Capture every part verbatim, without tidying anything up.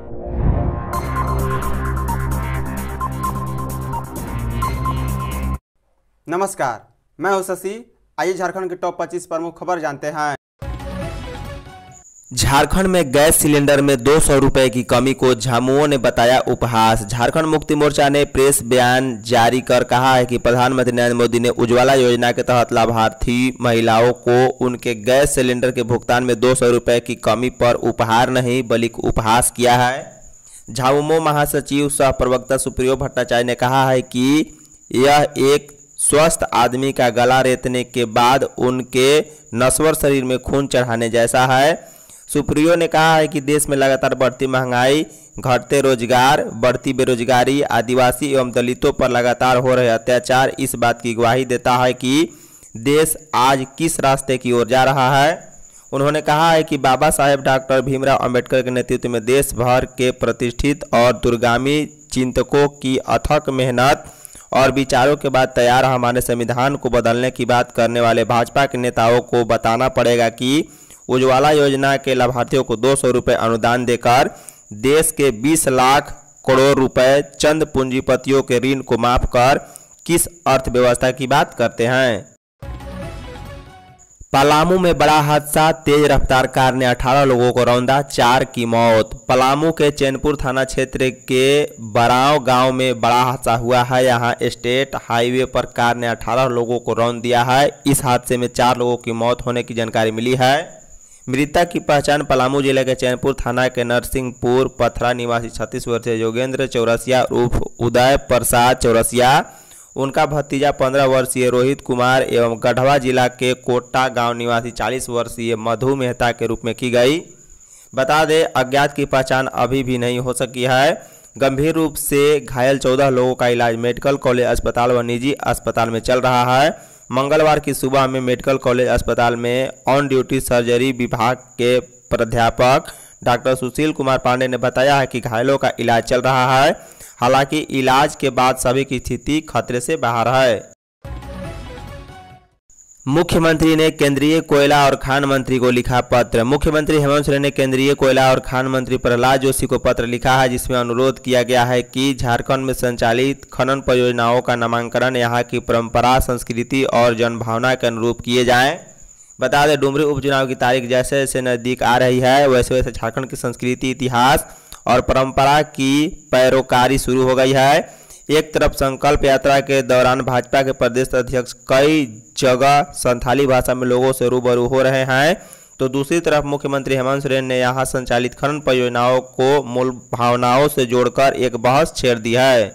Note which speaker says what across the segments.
Speaker 1: नमस्कार, मैं हूं शशि। आइए झारखंड के टॉप पच्चीस प्रमुख खबर जानते हैं।
Speaker 2: झारखंड में गैस सिलेंडर में दो सौ रुपए की कमी को झामुमो ने बताया उपहास। झारखंड मुक्ति मोर्चा ने प्रेस बयान जारी कर कहा है कि प्रधानमंत्री नरेंद्र मोदी ने उज्ज्वला योजना के तहत लाभार्थी महिलाओं को उनके गैस सिलेंडर के भुगतान में दो सौ रुपए की कमी पर उपहार नहीं बल्कि उपहास किया है। झामुमो महासचिव सह प्रवक्ता सुप्रियो भट्टाचार्य ने कहा है कि यह एक स्वस्थ आदमी का गला रेतने के बाद उनके नश्वर शरीर में खून चढ़ाने जैसा है। सुप्रियो ने कहा है कि देश में लगातार बढ़ती महंगाई, घटते रोजगार, बढ़ती बेरोजगारी, आदिवासी एवं दलितों पर लगातार हो रहे अत्याचार इस बात की गवाही देता है कि देश आज किस रास्ते की ओर जा रहा है। उन्होंने कहा है कि बाबा साहेब डॉक्टर भीमराव अंबेडकर के नेतृत्व में देश भर के प्रतिष्ठित और दूरगामी चिंतकों की अथक मेहनत और विचारों के बाद तैयार हमारे संविधान को बदलने की बात करने वाले भाजपा के नेताओं को बताना पड़ेगा कि उज्ज्वला योजना के लाभार्थियों को दो सौ रुपये अनुदान देकर देश के बीस लाख करोड़ रुपए चंद पूंजीपतियों के ऋण को माफ कर किस अर्थव्यवस्था की बात करते हैं। पलामू में बड़ा हादसा, तेज रफ्तार कार ने अठारह लोगों को रौंदा, चार की मौत। पलामू के चैनपुर थाना क्षेत्र के बराव गांव में बड़ा हादसा हुआ है। यहां स्टेट हाईवे पर कार ने अठारह लोगों को रौंद दिया है। इस हादसे में चार लोगों की मौत होने की जानकारी मिली है। मृतक की पहचान पलामू जिले के चैनपुर थाना के नरसिंहपुर पथरा निवासी छत्तीस वर्षीय योगेंद्र चौरसिया उर्फ उदय प्रसाद चौरसिया, उनका भतीजा पंद्रह वर्षीय रोहित कुमार एवं गढ़वा जिला के कोटा गांव निवासी चालीस वर्षीय मधु मेहता के रूप में की गई। बता दें, अज्ञात की पहचान अभी भी नहीं हो सकी है। गंभीर रूप से घायल चौदह लोगों का इलाज मेडिकल कॉलेज अस्पताल व निजी अस्पताल में चल रहा है। मंगलवार की सुबह में मेडिकल कॉलेज अस्पताल में ऑन ड्यूटी सर्जरी विभाग के प्राध्यापक डॉक्टर सुशील कुमार पांडे ने बताया है कि घायलों का इलाज चल रहा है। हालांकि इलाज के बाद सभी की स्थिति खतरे से बाहर है। मुख्यमंत्री ने केंद्रीय कोयला और खान मंत्री को लिखा पत्र। मुख्यमंत्री हेमंत सोरेन ने केंद्रीय कोयला और खान मंत्री प्रहलाद जोशी को पत्र लिखा है, जिसमें अनुरोध किया गया है कि झारखंड में संचालित खनन परियोजनाओं का नामांकन यहाँ की परंपरा, संस्कृति और जनभावना के अनुरूप किए जाएं। बता दें, डुमरी उपचुनाव की तारीख जैसे जैसे नजदीक आ रही है वैसे वैसे झारखंड की संस्कृति, इतिहास और परंपरा की पैरोकारी शुरू हो गई है। एक तरफ संकल्प यात्रा के दौरान भाजपा के प्रदेश अध्यक्ष कई जगह संथाली भाषा में लोगों से रूबरू हो रहे हैं, तो दूसरी तरफ मुख्यमंत्री हेमंत सोरेन ने यहां संचालित खनन परियोजनाओं को मूल भावनाओं से जोड़कर एक बहस छेड़ दी है।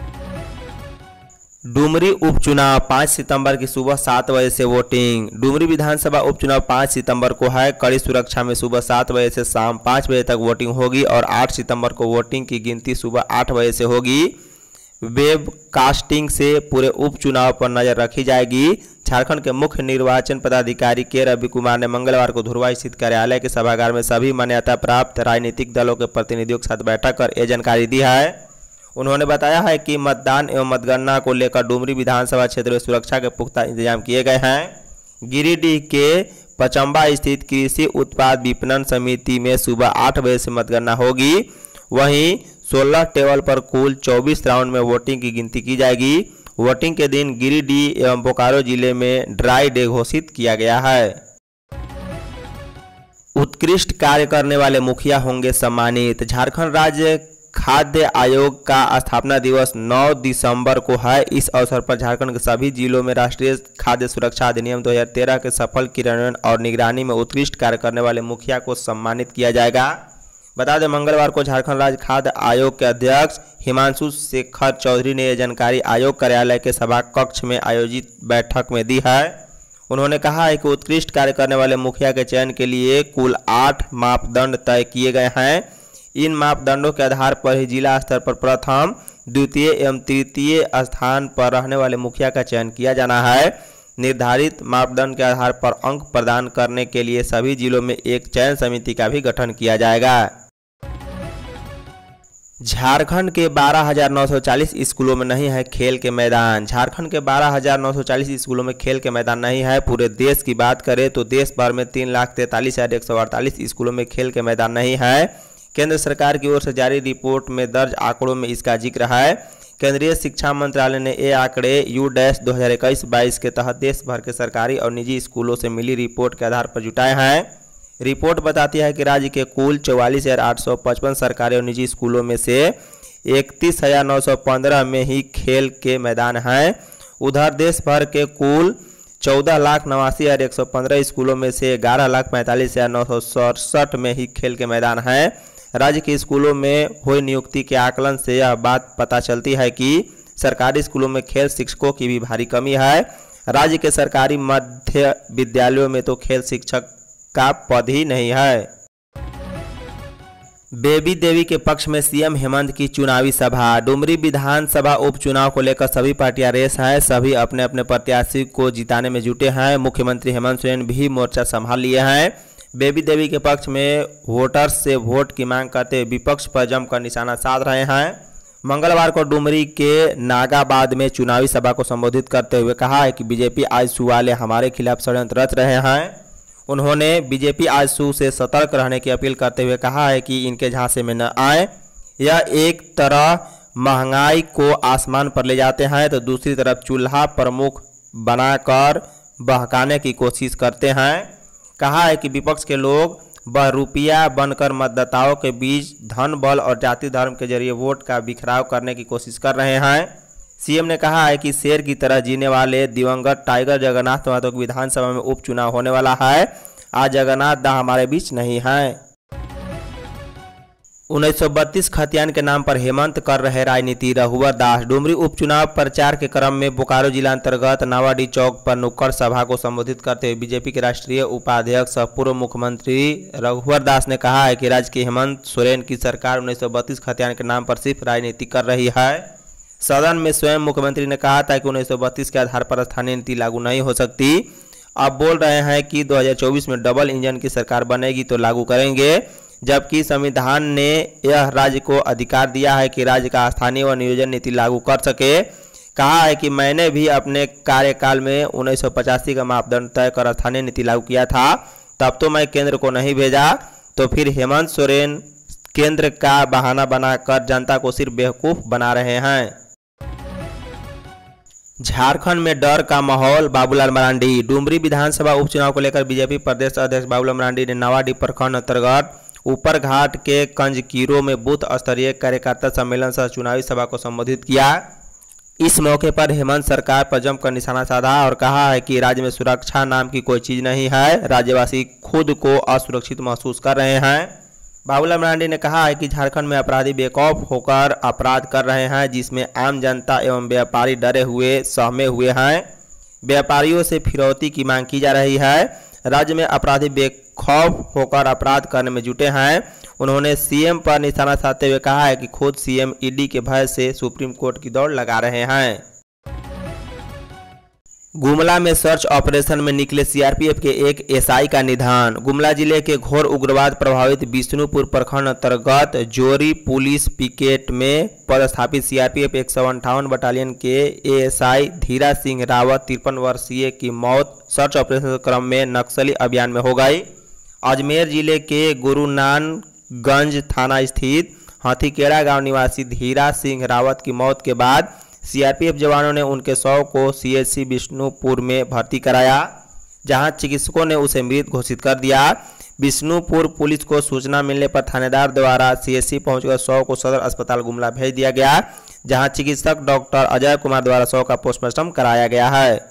Speaker 2: डुमरी उपचुनाव पाँच सितंबर की सुबह सात बजे से वोटिंग। डुमरी विधानसभा उपचुनाव पाँच सितंबर को है। कड़ी सुरक्षा में सुबह सात बजे से शाम पाँच बजे तक वोटिंग होगी और आठ सितंबर को वोटिंग की गिनती सुबह आठ बजे से होगी। वेब कास्टिंग से पूरे उपचुनाव पर नजर रखी जाएगी। झारखंड के मुख्य निर्वाचन पदाधिकारी के रवि कुमार ने मंगलवार को धुरवा स्थित कार्यालय के सभागार में सभी मान्यता प्राप्त राजनीतिक दलों के प्रतिनिधियों के साथ बैठक कर यह जानकारी दी है। उन्होंने बताया है कि मतदान एवं मतगणना को लेकर डुमरी विधानसभा क्षेत्र में सुरक्षा के पुख्ता इंतजाम किए गए हैं। गिरिडीह के पचम्बा स्थित कृषि उत्पाद विपणन समिति में सुबह आठ बजे से मतगणना होगी। वहीं सोलह टेबल पर कुल चौबीस राउंड में वोटिंग की गिनती की जाएगी। वोटिंग के दिन गिरिडीह एवं बोकारो जिले में ड्राई डे घोषित किया गया है। उत्कृष्ट कार्य करने वाले मुखिया होंगे सम्मानित। झारखंड राज्य खाद्य आयोग का स्थापना दिवस नौ दिसंबर को है। इस अवसर पर झारखंड के सभी जिलों में राष्ट्रीय खाद्य सुरक्षा अधिनियम दो हज़ार तेरह के सफल क्रियान्वयन और निगरानी में उत्कृष्ट कार्य करने वाले मुखिया को सम्मानित किया जाएगा। बता दें, मंगलवार को झारखंड राज्य खाद्य आयोग के अध्यक्ष हिमांशु शेखर चौधरी ने यह जानकारी आयोग कार्यालय के सभा कक्ष में आयोजित बैठक में दी है। उन्होंने कहा है कि उत्कृष्ट कार्य करने वाले मुखिया के चयन के लिए कुल आठ मापदंड तय किए गए हैं। इन मापदंडों के आधार पर ही जिला स्तर पर प्रथम, द्वितीय एवं तृतीय स्थान पर रहने वाले मुखिया का चयन किया जाना है। निर्धारित मापदंड के आधार पर अंक प्रदान करने के लिए सभी जिलों में एक चयन समिति का भी गठन किया जाएगा। झारखंड के बारह हजार नौ सौ चालीस स्कूलों में नहीं है खेल के मैदान। झारखंड के बारह हजार नौ सौ चालीस स्कूलों में खेल के मैदान नहीं है। पूरे देश की बात करें तो देश भर में तीन लाख तैंतालीस हजार एक सौ अड़तालीस स्कूलों में खेल के मैदान नहीं है। केंद्र सरकार की ओर से जारी रिपोर्ट में दर्ज आंकड़ों में इसका जिक्र है। केंद्रीय शिक्षा मंत्रालय ने ये आंकड़े यू डैश दो हज़ार इक्कीस बाईस के तहत देश भर के सरकारी और निजी स्कूलों से मिली रिपोर्ट के आधार पर जुटाए हैं। रिपोर्ट बताती है कि राज्य के कुल चौवालीस हजार आठ सौ पचपन सरकारी और निजी स्कूलों में से इकतीस हजार नौ सौ पंद्रह में ही खेल के मैदान हैं। उधर देश भर के कुल चौदह लाख नवासी हजार एक सौ पंद्रह स्कूलों में से ग्यारह लाख पैंतालीस हजार नौ सौ सड़सठ में ही खेल के मैदान हैं। राज्य के स्कूलों में हुई नियुक्ति के आकलन से यह बात पता चलती है कि सरकारी स्कूलों में खेल शिक्षकों की भी भारी कमी है। राज्य के सरकारी मध्य विद्यालयों में तो खेल शिक्षक का पद ही नहीं है। बेबी देवी के पक्ष में सीएम हेमंत की चुनावी सभा। डुमरी विधानसभा उपचुनाव को लेकर सभी पार्टियां रेस हैं। सभी अपने अपने प्रत्याशी को जिताने में जुटे हैं। मुख्यमंत्री हेमंत सोरेन भी मोर्चा संभाल लिए हैं। बेबी देवी के पक्ष में वोटर्स से वोट की मांग करते हुए विपक्ष पर जमकर निशाना साध रहे हैं। मंगलवार को डुमरी के नागाबाद में चुनावी सभा को संबोधित करते हुए कहा है कि बीजेपी आजसू वाले हमारे खिलाफ षड्यंत्र रच रहे हैं। उन्होंने बीजेपी आजसू से सतर्क रहने की अपील करते हुए कहा है कि इनके झांसे में न आए। यह एक तरह महंगाई को आसमान पर ले जाते हैं तो दूसरी तरफ चूल्हा प्रमुख बनाकर बहकाने की कोशिश करते हैं। कहा है कि विपक्ष के लोग बहरूपिया बनकर मतदाताओं के बीच धन बल और जाति धर्म के जरिए वोट का बिखराव करने की कोशिश कर रहे हैं। सीएम ने कहा है कि शेर की तरह जीने वाले दिवंगत टाइगर जगन्नाथ महतो की विधानसभा में उपचुनाव होने वाला है। आज जगन्नाथ दा हमारे बीच नहीं है। उन्नीस सौ बत्तीस खतियान के नाम पर हेमंत कर रहे राजनीति। रघुवर दास। डुमरी उपचुनाव प्रचार के क्रम में बोकारो जिला अंतर्गत नावाडी चौक पर नुक्कड़ सभा को संबोधित करते हुए बीजेपी के राष्ट्रीय उपाध्यक्ष और पूर्व मुख्यमंत्री रघुवर दास ने कहा है कि राज्य की हेमंत सोरेन की सरकार उन्नीस सौ बत्तीस खतियान के नाम पर सिर्फ राजनीति कर रही है। सदन में स्वयं मुख्यमंत्री ने कहा था कि उन्नीस सौ बत्तीस के आधार पर स्थानीय नीति लागू नहीं हो सकती। अब बोल रहे हैं कि दो हज़ार चौबीस में डबल इंजन की सरकार बनेगी तो लागू करेंगे, जबकि संविधान ने यह राज्य को अधिकार दिया है कि राज्य का स्थानीय व नियोजन नीति लागू कर सके। कहा है कि मैंने भी अपने कार्यकाल में उन्नीस सौ पचासी का मापदंड तय कर स्थानीय नीति लागू किया था, तब तो मैं केंद्र को नहीं भेजा। तो फिर हेमंत सोरेन केंद्र का बहाना बनाकर जनता को सिर्फ बेवकूफ बना रहे हैं। झारखंड में डर का माहौल। बाबूलाल मरांडी। डुमरी विधानसभा उपचुनाव को लेकर बीजेपी प्रदेश अध्यक्ष बाबूलाल मरांडी ने नावाडी प्रखंड अंतर्गत ऊपर घाट के कंजकीरो में बूथ स्तरीय कार्यकर्ता सम्मेलन सह चुनावी सभा को संबोधित किया। इस मौके पर हेमंत सरकार पर जमकर निशाना साधा और कहा है कि राज्य में सुरक्षा नाम की कोई चीज नहीं है। राज्यवासी खुद को असुरक्षित महसूस कर रहे हैं। बाबूलाल मरांडी ने कहा है कि झारखंड में अपराधी बेखौफ होकर अपराध कर रहे हैं, जिसमें आम जनता एवं व्यापारी डरे हुए सहमे हुए हैं। व्यापारियों से फिरौती की मांग की जा रही है। राज्य में अपराधी बेखौफ होकर अपराध करने में जुटे हैं। उन्होंने सीएम पर निशाना साधते हुए कहा है कि खुद सीएम ईडी के भय से सुप्रीम कोर्ट की दौड़ लगा रहे हैं। गुमला में सर्च ऑपरेशन में निकले सीआरपीएफ के एक एसआई का निधन। गुमला जिले के घोर उग्रवाद प्रभावित बिष्णुपुर प्रखंड अंतर्गत जोरी पुलिस पिकेट में पदस्थापित सीआरपीएफ एक सौ अंठावन बटालियन के एएसआई धीरा सिंह रावत तिरपन वर्षीय की मौत सर्च ऑपरेशन के क्रम में नक्सली अभियान में हो गई। अजमेर जिले के गुरुनानगंज थाना स्थित हाथीकेड़ा गांव निवासी धीरा सिंह रावत की मौत के बाद सीआरपीएफ जवानों ने उनके शव को सीएचसी बिष्णुपुर में भर्ती कराया, जहां चिकित्सकों ने उसे मृत घोषित कर दिया। बिष्णुपुर पुलिस को सूचना मिलने पर थानेदार द्वारा सीएचसी पहुंचकर शव को सदर अस्पताल गुमला भेज दिया गया, जहां चिकित्सक डॉक्टर अजय कुमार द्वारा शव का पोस्टमार्टम कराया गया है।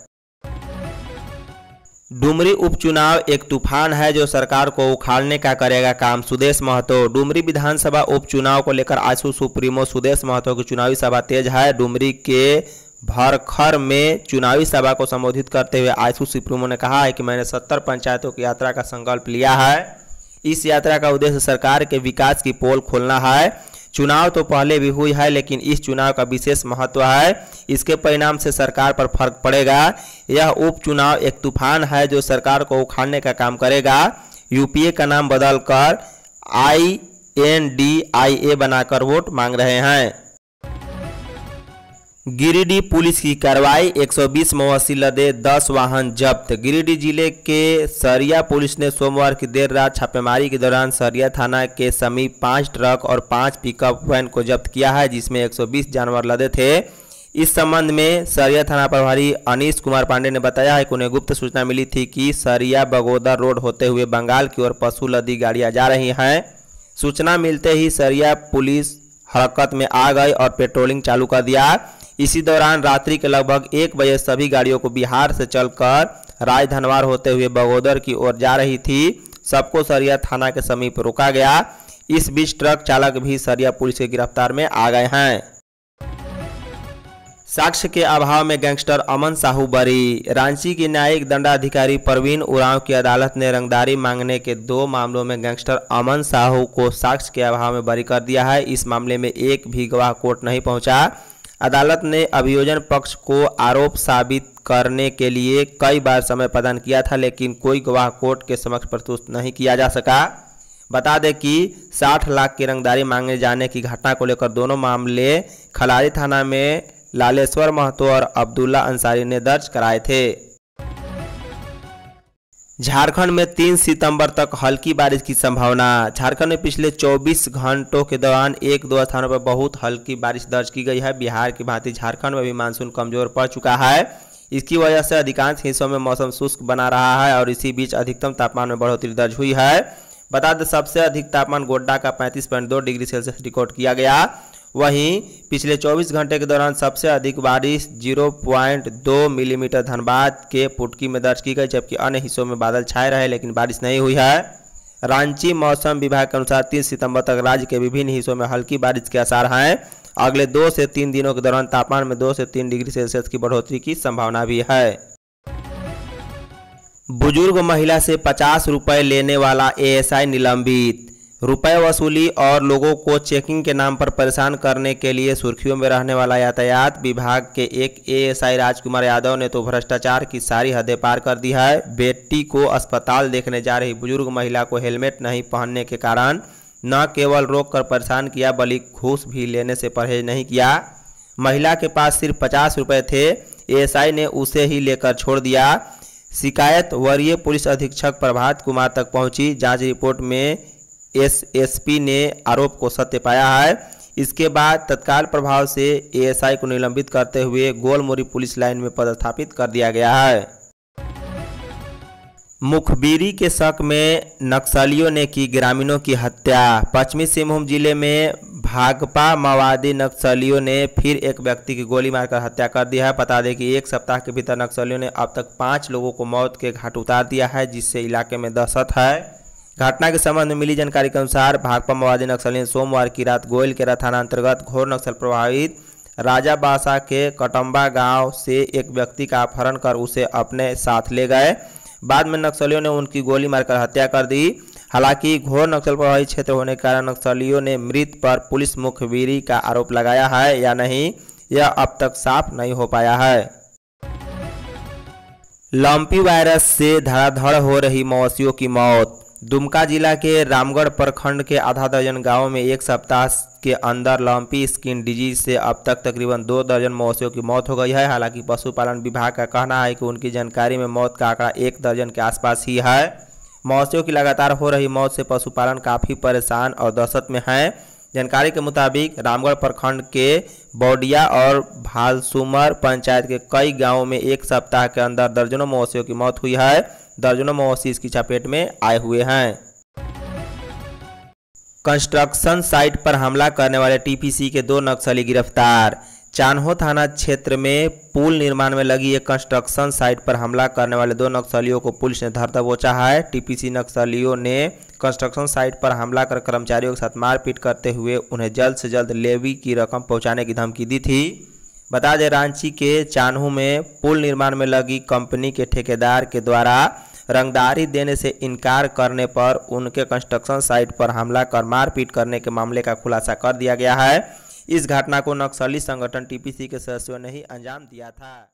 Speaker 2: डुमरी उपचुनाव एक तूफान है जो सरकार को उखाड़ने का करेगा काम। सुदेश महतो। डुमरी विधानसभा उपचुनाव को लेकर आजसू सुप्रीमो सुदेश महतो की चुनावी सभा तेज है। डुमरी के भरखर में चुनावी सभा को संबोधित करते हुए आजसू सुप्रीमो ने कहा है कि मैंने सत्तर पंचायतों की यात्रा का संकल्प लिया है। इस यात्रा का उद्देश्य सरकार के विकास की पोल खोलना है। चुनाव तो पहले भी हुई है, लेकिन इस चुनाव का विशेष महत्व है। इसके परिणाम से सरकार पर फर्क पड़ेगा। यह उपचुनाव एक तूफान है जो सरकार को उखाड़ने का काम करेगा। यूपीए का नाम बदलकर आई एन डी आई ए बनाकर वोट मांग रहे हैं। गिरिडीह पुलिस की कार्रवाई, एक सौ बीस मवेशी लदे दस वाहन जब्त। गिरिडीह जिले के सरिया पुलिस ने सोमवार की देर रात छापेमारी के दौरान सरिया थाना के समीप पांच ट्रक और पांच पिकअप वैन को जब्त किया है, जिसमें एक सौ बीस जानवर लदे थे। इस संबंध में सरिया थाना प्रभारी अनीश कुमार पांडे ने बताया है कि उन्हें गुप्त सूचना मिली थी कि सरिया बगोदर रोड होते हुए बंगाल की ओर पशु लदी गाड़ियां जा रही हैं। सूचना मिलते ही सरिया पुलिस हरकत में आ गई और पेट्रोलिंग चालू कर दिया। इसी दौरान रात्रि के लगभग एक बजे सभी गाड़ियों को बिहार से चलकर राजधनवार होते हुए बगोदर की ओर जा रही थी। सबको सरिया थाना के समीप रोका गया। इस बीच ट्रक चालक भी सरिया पुलिस के गिरफ्तार में आ गए हैं। साक्ष्य के अभाव में गैंगस्टर अमन साहू बरी। रांची की न्यायिक दंडाधिकारी परवीन उरांव की अदालत ने रंगदारी मांगने के दो मामलों में गैंगस्टर अमन साहू को साक्ष्य के अभाव में बरी कर दिया है। इस मामले में एक भी गवाह कोर्ट नहीं पहुंचा। अदालत ने अभियोजन पक्ष को आरोप साबित करने के लिए कई बार समय प्रदान किया था, लेकिन कोई गवाह कोर्ट के समक्ष प्रस्तुत नहीं किया जा सका। बता दें कि साठ लाख की रंगदारी मांगे जाने की घटना को लेकर दोनों मामले खलारी थाना में लालेश्वर महतो और अब्दुल्ला अंसारी ने दर्ज कराए थे। झारखंड में तीन सितंबर तक हल्की बारिश की संभावना। झारखंड में पिछले चौबीस घंटों के दौरान एक दो स्थानों पर बहुत हल्की बारिश दर्ज की गई है। बिहार की भांति झारखंड में भी मानसून कमजोर पड़ चुका है। इसकी वजह से अधिकांश हिस्सों में मौसम शुष्क बना रहा है और इसी बीच अधिकतम तापमान में बढ़ोतरी दर्ज हुई है। बता दें सबसे अधिक तापमान गोड्डा का पैंतीस पॉइंट दो डिग्री सेल्सियस रिकॉर्ड किया गया। वहीं पिछले चौबीस घंटे के दौरान सबसे अधिक बारिश शून्य पॉइंट दो मिलीमीटर धनबाद के पुटकी में दर्ज की गई, जबकि अन्य हिस्सों में बादल छाए रहे लेकिन बारिश नहीं हुई है। रांची मौसम विभाग के अनुसार तीस सितंबर तक राज्य के विभिन्न हिस्सों में हल्की बारिश के आसार हैं। अगले दो से तीन दिनों के दौरान तापमान में दो से तीन डिग्री सेल्सियस की बढ़ोतरी की संभावना भी है। बुजुर्ग महिला से पचास रुपए लेने वाला एएसआई निलंबित। रुपए वसूली और लोगों को चेकिंग के नाम पर परेशान करने के लिए सुर्खियों में रहने वाला यातायात विभाग के एक एएसआई राजकुमार यादव ने तो भ्रष्टाचार की सारी हदें पार कर दी है। बेटी को अस्पताल देखने जा रही बुजुर्ग महिला को हेलमेट नहीं पहनने के कारण न केवल रोक कर परेशान किया बल्कि घूस भी लेने से परहेज नहीं किया। महिला के पास सिर्फ पचास रुपये थे। एएसआई ने उसे ही लेकर छोड़ दिया। शिकायत वरीय पुलिस अधीक्षक प्रभात कुमार तक पहुंची। जांच रिपोर्ट में एसएसपी ने आरोप को सत्य पाया है। इसके बाद तत्काल प्रभाव से एएसआई को निलंबित करते हुए गोलमुरी पुलिस लाइन में पदस्थापित कर दिया गया है। मुखबिरी के शक में नक्सलियों ने की ग्रामीणों की हत्या। पश्चिमी सिंहभूम जिले में भाकपा माओवादी नक्सलियों ने फिर एक व्यक्ति की गोली मारकर हत्या कर दी है। बता दें कि एक सप्ताह के भीतर नक्सलियों ने अब तक पाँच लोगों को मौत के घाट उतार दिया है, जिससे इलाके में दहशत है। घटना के संबंध में मिली जानकारी के अनुसार भाकपा माओवादी नक्सलियों ने सोमवार की रात गोइलकेरा थाना अंतर्गत घोर नक्सल प्रभावित राजाबासा के कटम्बा गांव से एक व्यक्ति का अपहरण कर उसे अपने साथ ले गए। बाद में नक्सलियों ने उनकी गोली मारकर हत्या कर दी। हालांकि घोर नक्सल प्रभावित क्षेत्र होने के कारण नक्सलियों ने मृत पर पुलिस मुखबिरी का आरोप लगाया है या नहीं, यह अब तक साफ नहीं हो पाया है। लंपी वायरस से धड़ाधड़ हो रही मवेशियों की मौत। दुमका जिला के रामगढ़ प्रखंड के आधा दर्जन गांवों में एक सप्ताह के अंदर लंपी स्किन डिजीज से अब तक तकरीबन दो दर्जन मवेशियों की मौत हो गई है। हालांकि पशुपालन विभाग का कहना है कि उनकी जानकारी में मौत का आंकड़ा एक दर्जन के आसपास ही है। मवेशियों की लगातार हो रही मौत से पशुपालन काफ़ी परेशान और दहशत में है। जानकारी के मुताबिक रामगढ़ प्रखंड के बौडिया और भालसुमर पंचायत के कई गाँवों में एक सप्ताह के अंदर दर्जनों मवेशियों की मौत हुई है। दर्जनों मवेशी इसकी चपेट में आए हुए हैं। कंस्ट्रक्शन साइट पर हमला करने वाले टीपीसी के दो नक्सली गिरफ्तार। चान्हो थाना क्षेत्र में पुल निर्माण में लगी एक कंस्ट्रक्शन साइट पर हमला करने वाले दो नक्सलियों को पुलिस ने धर दबोचा है। टीपीसी नक्सलियों ने कंस्ट्रक्शन साइट पर हमला कर कर्मचारियों के साथ मारपीट करते हुए उन्हें जल्द से जल्द लेवी की रकम पहुंचाने की धमकी दी थी। बता दें रांची के चान्हो में पुल निर्माण में लगी कंपनी के ठेकेदार के द्वारा रंगदारी देने से इनकार करने पर उनके कंस्ट्रक्शन साइट पर हमला कर मारपीट करने के मामले का खुलासा कर दिया गया है। इस घटना को नक्सली संगठन टीपीसी के सदस्यों ने ही अंजाम दिया था।